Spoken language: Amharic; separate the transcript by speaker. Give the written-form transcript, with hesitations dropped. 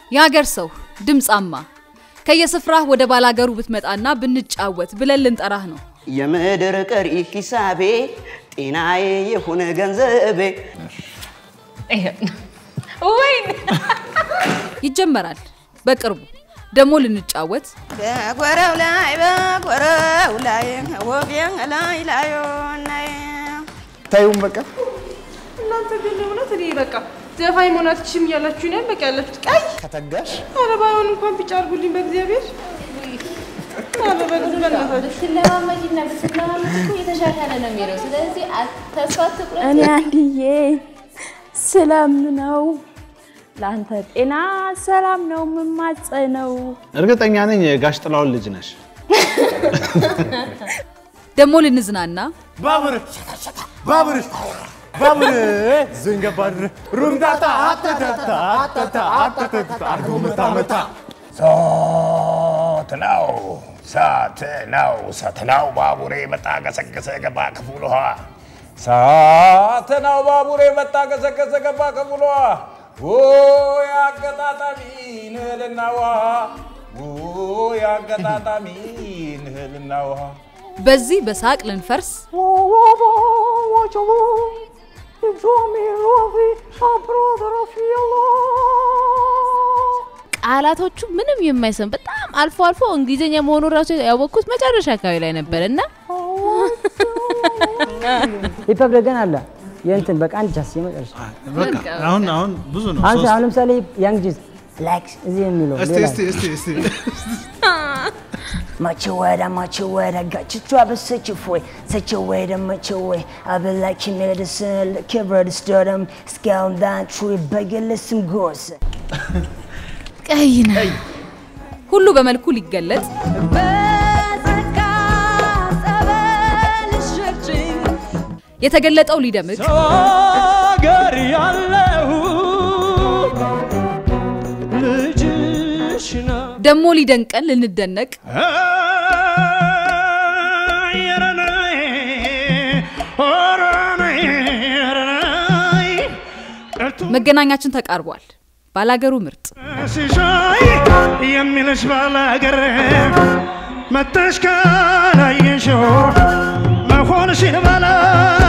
Speaker 1: ያገር ሰው ድምጻማ ከየስፍራህ ወደ ባላገሩ ብትመጣና ብንጫወት ብለን ልንጠራህ ነው
Speaker 2: የምድር ቀሪ ሂሳቤ ጤናዬ የሆነ ገንዘቤ
Speaker 3: ወይን
Speaker 1: ይጀመራል በቅርቡ ደሞ ልንጫወት
Speaker 4: በጎረው ላይ ወቢያን ላይ
Speaker 5: ታዩም በቃ
Speaker 3: እናንተ ግን እውነት እኔ በቃ ዘፋኝ ሞናትሽም ያላችሁ ነው በቃ ያላችሁ ቀይ
Speaker 5: ከተጋሽ
Speaker 3: አረባውን እንኳን ቢጫርጉልኝ በእግዚአብሔር
Speaker 6: ስለማመጂና በስለማመጂኩ የተሻሻለ ነው የሚለው ስለዚህ ተስፋ ትቁረጥ
Speaker 7: እኔ አንድዬ ሰላም ላንተ ጤና ሰላም ነው መማጸነው
Speaker 8: እርግጠኛ ነኝ ጋሽ ጥላውን ልጅ ነሽ
Speaker 1: ደሞ ልንዝናና
Speaker 5: ባቡር ዝንገባር ሩምዳታ አተታ አርጎመታ ሳትናው ባቡሬ መጣ ገሰገሰ ገባ ክፉልዋ ሳትናው ባቡሬ መጣ ገሰገሰ ገባ ክፉልዋ ያገጣጣሚ ንህልናዋ
Speaker 1: በዚህ በሳቅ ልንፈርስ
Speaker 6: ቃላቶቹ ምንም የማይሰም በጣም አልፎ እንግሊዘኛ መሆኑ ራሱ ያወኩት መጨረሻ አካባቢ ላይ ነበርና
Speaker 9: ይፈብረገን አለ የእንትን በቃ አንድ ጃስ የመጨረሻ
Speaker 8: በቃ አሁን ብዙ ነው
Speaker 9: አንተ አሁን ለምሳሌ ያንግ ጂዝ ላክስ እዚህ የሚለው
Speaker 8: እስቲ
Speaker 9: Much away, I got you trouble, such a way, I've been like you medicine, give her the stardom, scale down, tree, beggar, listen, goes.
Speaker 1: ቀይና ሁሉ በመልኩ ሊገለጥ የተገለጠው ሊደምቅ
Speaker 10: ሀገር ያለው ልጅሽና
Speaker 1: ደሞ ሊደንቀን ልንደነቅ መገናኛችን ተቃርቧል ባላገሩ ምርጥ
Speaker 10: የሚልሽ ባላገር መተሽ ካላየሽው መሆንሽን ባላ